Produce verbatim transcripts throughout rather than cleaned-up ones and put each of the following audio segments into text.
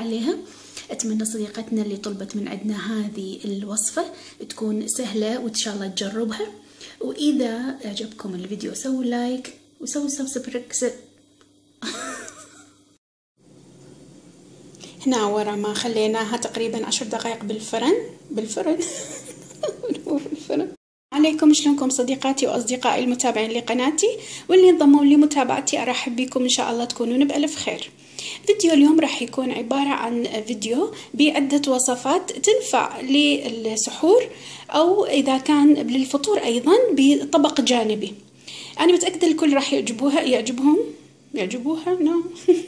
عليها. أتمنى صديقتنا اللي طلبت من عندنا هذه الوصفة تكون سهلة وإن شاء الله تجربها. وإذا عجبكم الفيديو سووا لايك وسووا سبسكرايب. هنا ورا ما خليناها تقريبا عشر دقائق بالفرن بالفرن بالفرن. عليكم، شلونكم صديقاتي واصدقائي المتابعين لقناتي واللي انضموا لمتابعتي؟ ارحب بكم، ان شاء الله تكونون بالف خير. فيديو اليوم راح يكون عبارة عن فيديو بعدة وصفات تنفع للسحور او اذا كان للفطور ايضا بطبق جانبي. انا متأكدة الكل راح يعجبوها يعجبهم يعجبوها نو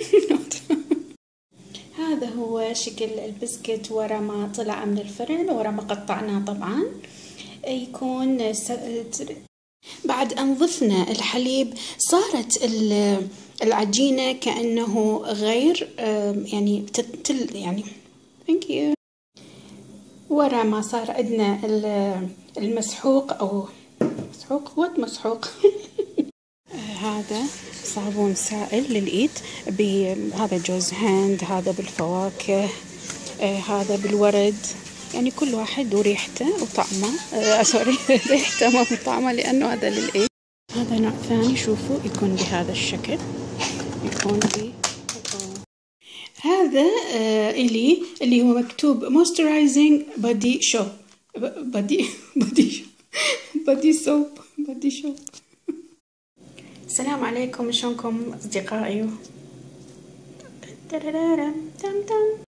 هذا هو شكل البسكت ورا ما طلع من الفرن، ورا ما قطعناه طبعا. يكون س... بعد أن ضفنا الحليب صارت العجينة كأنه غير يعني تل يعني thank you. ورا ما صار عندنا المسحوق أو مسحوق وات مسحوق هذا صابون سائل للإيد، بهذا جوز هند، هذا بالفواكه، هذا بالورد، يعني كل واحد وريحته وطعمه. آه سوري ريحته ما بطعمه لأنه هذا للإيد. هذا نوع ثاني، شوفوا يكون بهذا الشكل، يكون ب هذا آه اللي اللي هو مكتوب moisturizing body soap body body body soap body soap. السلام عليكم، شلونكم أصدقائي؟